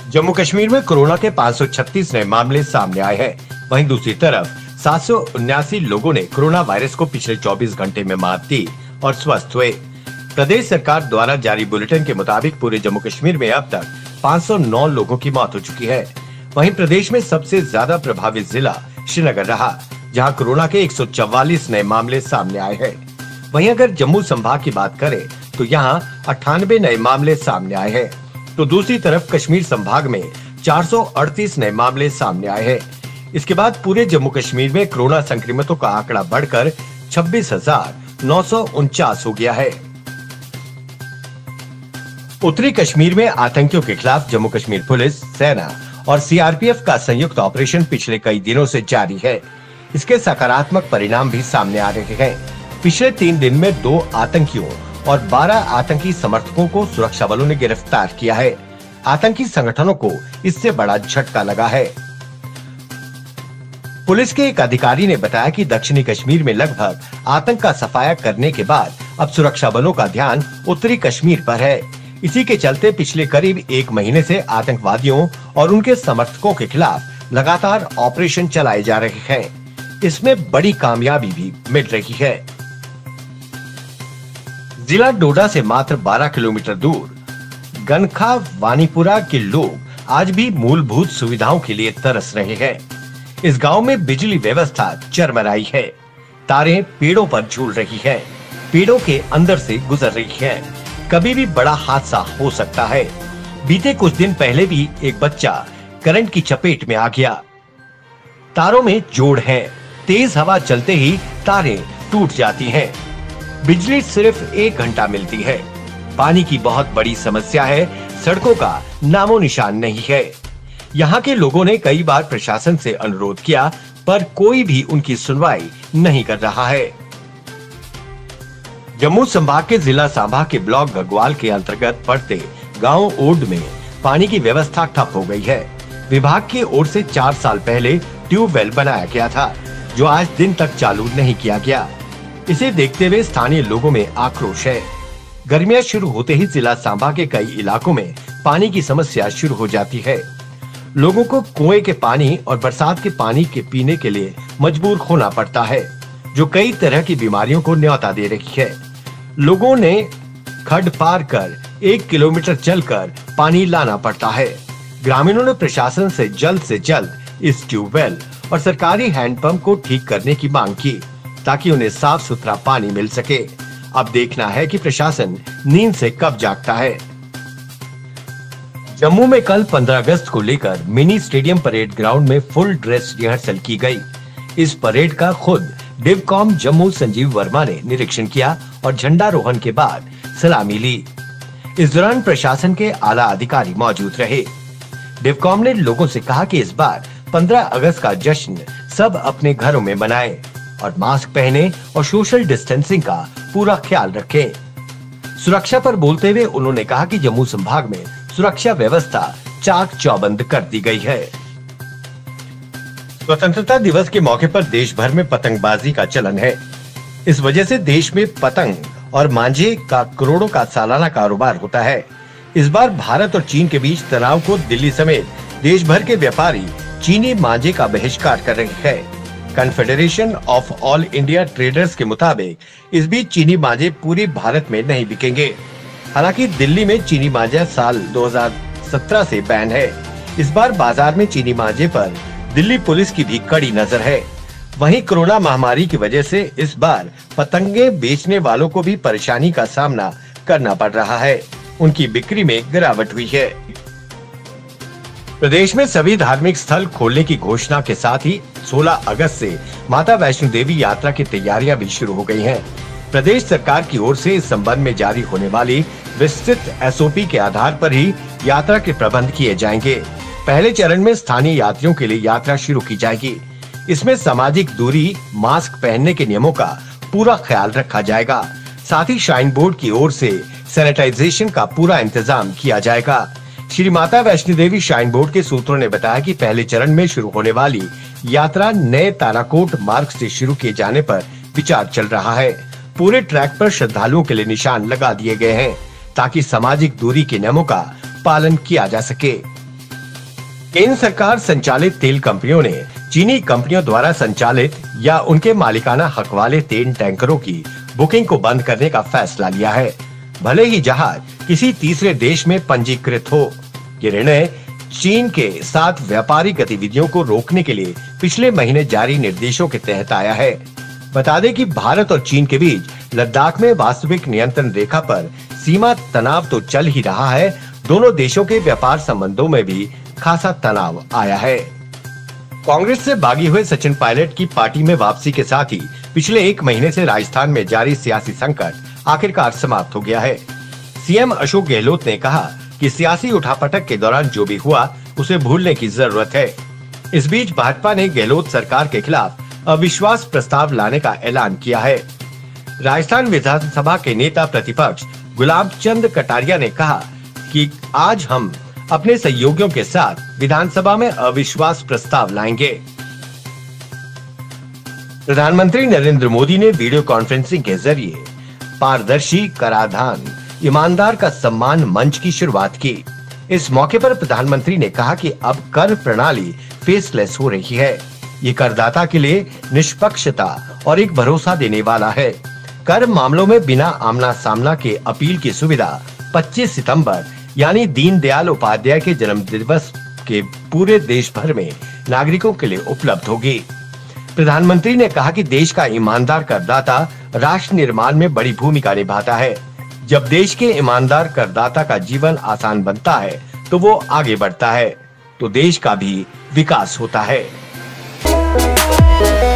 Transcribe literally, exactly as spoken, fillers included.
जम्मू कश्मीर में कोरोना के पाँच सौ छत्तीस नए मामले सामने आए हैं। वहीं दूसरी तरफ सात सौ उन्यासी लोगों ने कोरोना वायरस को पिछले चौबीस घंटे में मात दी और स्वस्थ हुए। प्रदेश सरकार द्वारा जारी बुलेटिन के मुताबिक पूरे जम्मू कश्मीर में अब तक पाँच सौ नौ लोगों की मौत हो चुकी है। वहीं प्रदेश में सबसे ज्यादा प्रभावित जिला श्रीनगर रहा, जहां कोरोना के एक सौ चौवालीस नए मामले सामने आए हैं। वहीं अगर जम्मू संभाग की बात करें तो यहां अट्ठानबे नए मामले सामने आए हैं, तो दूसरी तरफ कश्मीर संभाग में चार सौ अड़तीस नए मामले सामने आए हैं। इसके बाद पूरे जम्मू कश्मीर में कोरोना संक्रमितों का आंकड़ा बढ़कर छब्बीस हजार नौ सौ उनचास हो गया है। उत्तरी कश्मीर में आतंकियों के खिलाफ जम्मू कश्मीर पुलिस, सेना और सी आर पी एफ का संयुक्त ऑपरेशन पिछले कई दिनों से जारी है। इसके सकारात्मक परिणाम भी सामने आ रहे हैं। पिछले तीन दिन में दो आतंकियों और बारह आतंकी समर्थकों को सुरक्षा बलों ने गिरफ्तार किया है। आतंकी संगठनों को इससे बड़ा झटका लगा है। पुलिस के एक अधिकारी ने बताया कि दक्षिणी कश्मीर में लगभग आतंक का सफाया करने के बाद अब सुरक्षा बलों का ध्यान उत्तरी कश्मीर पर है। इसी के चलते पिछले करीब एक महीने से आतंकवादियों और उनके समर्थकों के खिलाफ लगातार ऑपरेशन चलाए जा रहे हैं। इसमें बड़ी कामयाबी भी मिल रही है। जिला डोडा से मात्र बारह किलोमीटर दूर गनखा वानीपुरा के लोग आज भी मूलभूत सुविधाओं के लिए तरस रहे हैं। इस गांव में बिजली व्यवस्था चरमराई है। तारें पेड़ों पर झूल रही हैं, पेड़ों के अंदर से गुजर रही हैं। कभी भी बड़ा हादसा हो सकता है। बीते कुछ दिन पहले भी एक बच्चा करंट की चपेट में आ गया। तारों में जोड़ है, तेज हवा चलते ही तारें टूट जाती हैं। बिजली सिर्फ एक घंटा मिलती है। पानी की बहुत बड़ी समस्या है। सड़कों का नामो निशान नहीं है। यहाँ के लोगों ने कई बार प्रशासन से अनुरोध किया, पर कोई भी उनकी सुनवाई नहीं कर रहा है। जम्मू संभाग के जिला सांबा के ब्लॉक घग्वाल के अंतर्गत पड़ते गांव ओड में पानी की व्यवस्था ठप हो गई है। विभाग की ओर से चार साल पहले ट्यूबवेल बनाया गया था, जो आज दिन तक चालू नहीं किया गया। इसे देखते हुए स्थानीय लोगों में आक्रोश है। गर्मियां शुरू होते ही जिला सांबा के कई इलाकों में पानी की समस्या शुरू हो जाती है। लोगों को कुएं के पानी और बरसात के पानी के पीने के लिए मजबूर होना पड़ता है, जो कई तरह की बीमारियों को न्योता दे रही है। लोगों ने खड्ड पार कर एक किलोमीटर चलकर पानी लाना पड़ता है। ग्रामीणों ने प्रशासन से जल्द से जल्द इस ट्यूबवेल और सरकारी हैंडपंप को ठीक करने की मांग की, ताकि उन्हें साफ सुथरा पानी मिल सके। अब देखना है कि प्रशासन नींद से कब जागता है। जम्मू में कल पंद्रह अगस्त को लेकर मिनी स्टेडियम परेड ग्राउंड में फुल ड्रेस रिहर्सल की गई। इस परेड का खुद डिवकॉम जम्मू संजीव वर्मा ने निरीक्षण किया और झंडारोहण के बाद सलामी ली। इस दौरान प्रशासन के आला अधिकारी मौजूद रहे। डिवकॉम ने लोगों से कहा कि इस बार पंद्रह अगस्त का जश्न सब अपने घरों में मनाएं और मास्क पहने और सोशल डिस्टेंसिंग का पूरा ख्याल रखें। सुरक्षा पर बोलते हुए उन्होंने कहा कि जम्मू संभाग में सुरक्षा व्यवस्था चाक चौबंद कर दी गई है। स्वतंत्रता दिवस के मौके पर देश भर में पतंगबाजी का चलन है। इस वजह से देश में पतंग और मांझे का करोड़ों का सालाना कारोबार होता है। इस बार भारत और चीन के बीच तनाव को दिल्ली समेत देश भर के व्यापारी चीनी मांझे का बहिष्कार कर रहे हैं। Confederation of all India traders के मुताबिक इस बीच चीनी मांझे पूरे भारत में नहीं बिकेंगे। हालांकि दिल्ली में चीनी मांझा साल दो हज़ार सत्रह से बैन है। इस बार बाजार में चीनी मांझे पर दिल्ली पुलिस की भी कड़ी नजर है। वहीं कोरोना महामारी की वजह से इस बार पतंगे बेचने वालों को भी परेशानी का सामना करना पड़ रहा है। उनकी बिक्री में गिरावट हुई है। प्रदेश में सभी धार्मिक स्थल खोलने की घोषणा के साथ ही सोलह अगस्त से माता वैष्णो देवी यात्रा की तैयारियां भी शुरू हो गई हैं। प्रदेश सरकार की ओर से इस संबंध में जारी होने वाली विस्तृत एस ओ पी के आधार पर ही यात्रा के प्रबंध किए जाएंगे। पहले चरण में स्थानीय यात्रियों के लिए यात्रा शुरू की जाएगी। इसमें सामाजिक दूरी, मास्क पहनने के नियमों का पूरा ख्याल रखा जाएगा। साथ ही श्राइन बोर्ड की ओर से सैनिटाइजेशन का पूरा इंतजाम किया जाएगा। श्री माता वैष्णो देवी श्राइन बोर्ड के सूत्रों ने बताया कि पहले चरण में शुरू होने वाली यात्रा नए ताराकोट मार्ग से शुरू किए जाने पर विचार चल रहा है। पूरे ट्रैक पर श्रद्धालुओं के लिए निशान लगा दिए गए हैं, ताकि सामाजिक दूरी के नियमों का पालन किया जा सके। केंद्र सरकार संचालित तेल कंपनियों ने चीनी कंपनियों द्वारा संचालित या उनके मालिकाना हक वाले तेल टैंकरों की बुकिंग को बंद करने का फैसला लिया है, भले ही जहाज किसी तीसरे देश में पंजीकृत हो। ये निर्णय चीन के साथ व्यापारिक गतिविधियों को रोकने के लिए पिछले महीने जारी निर्देशों के तहत आया है। बता दें कि भारत और चीन के बीच लद्दाख में वास्तविक नियंत्रण रेखा पर सीमा तनाव तो चल ही रहा है, दोनों देशों के व्यापार संबंधों में भी खासा तनाव आया है। कांग्रेस से बागी हुए सचिन पायलट की पार्टी में वापसी के साथ ही पिछले एक महीने से राजस्थान में जारी सियासी संकट आखिरकार समाप्त हो गया है। सीएम अशोक गहलोत ने कहा कि सियासी उठापटक के दौरान जो भी हुआ उसे भूलने की जरूरत है। इस बीच भाजपा ने गहलोत सरकार के खिलाफ अविश्वास प्रस्ताव लाने का ऐलान किया है। राजस्थान विधानसभा के नेता प्रतिपक्ष गुलाब चंद कटारिया ने कहा कि आज हम अपने सहयोगियों के साथ विधानसभा में अविश्वास प्रस्ताव लाएंगे। प्रधानमंत्री नरेंद्र मोदी ने वीडियो कॉन्फ्रेंसिंग के जरिए पारदर्शी कराधान ईमानदार का सम्मान मंच की शुरुआत की। इस मौके पर प्रधानमंत्री ने कहा कि अब कर प्रणाली फेसलेस हो रही है। ये करदाता के लिए निष्पक्षता और एक भरोसा देने वाला है। कर मामलों में बिना आमना सामना के अपील की सुविधा पच्चीस सितंबर यानी दीनदयाल उपाध्याय के जन्म दिवस के पूरे देश भर में नागरिकों के लिए उपलब्ध होगी। प्रधानमंत्री ने कहा कि देश का ईमानदार करदाता राष्ट्र निर्माण में बड़ी भूमिका निभाता है। जब देश के ईमानदार करदाता का जीवन आसान बनता है तो वो आगे बढ़ता है, तो देश का भी विकास होता है।